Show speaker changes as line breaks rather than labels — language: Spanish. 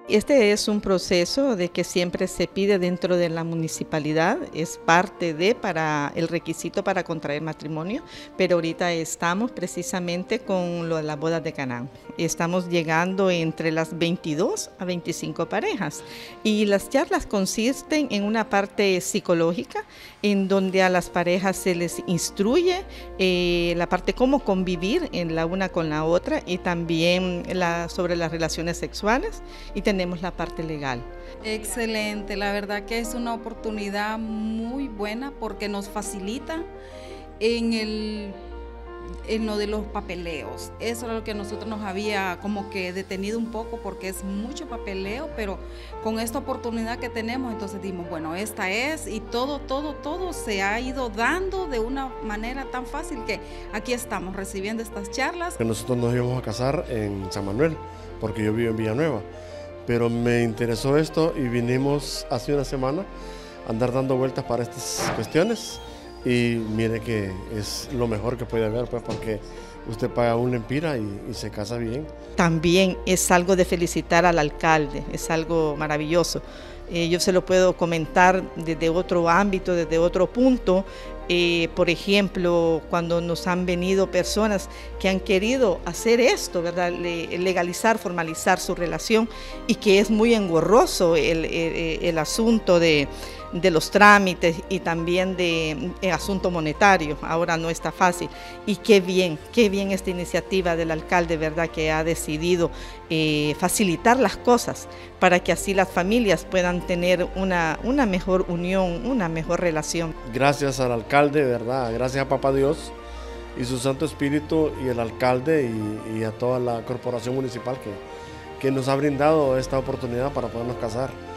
Este es un proceso de que siempre se pide dentro de la municipalidad, es parte de para el requisito para contraer matrimonio, pero ahorita estamos precisamente con las bodas de Canaán. Estamos llegando entre las 22 a 25 parejas y las charlas consisten en una parte psicológica en donde a las parejas se les instruye la parte cómo convivir en la una con la otra y también sobre las relaciones sexuales y tenemos la parte legal.
Excelente, la verdad que es una oportunidad muy buena porque nos facilita en lo de los papeleos. Eso era lo que nosotros nos había como que detenido un poco porque es mucho papeleo, pero con esta oportunidad que tenemos, entonces dimos, bueno, esta es, y todo se ha ido dando de una manera tan fácil que aquí estamos recibiendo estas charlas.
Nosotros nos íbamos a casar en San Manuel, porque yo vivo en Villanueva. Pero me interesó esto y vinimos hace una semana a andar dando vueltas para estas cuestiones y mire que es lo mejor que puede haber, pues, porque usted paga un empira y se casa bien.
También es algo de felicitar al alcalde, es algo maravilloso. Yo se lo puedo comentar desde otro ámbito, desde otro punto. Por ejemplo, cuando nos han venido personas que han querido hacer esto, ¿verdad? Legalizar, formalizar su relación y que es muy engorroso el asunto de los trámites y también de asunto monetario. Ahora no está fácil. Y qué bien esta iniciativa del alcalde, ¿verdad? Que ha decidido facilitar las cosas para que así las familias puedan tener una mejor unión, una mejor relación.
Gracias al alcalde, ¿verdad? Gracias a Papá Dios y su Santo Espíritu y el alcalde y a toda la corporación municipal que nos ha brindado esta oportunidad para podernos casar.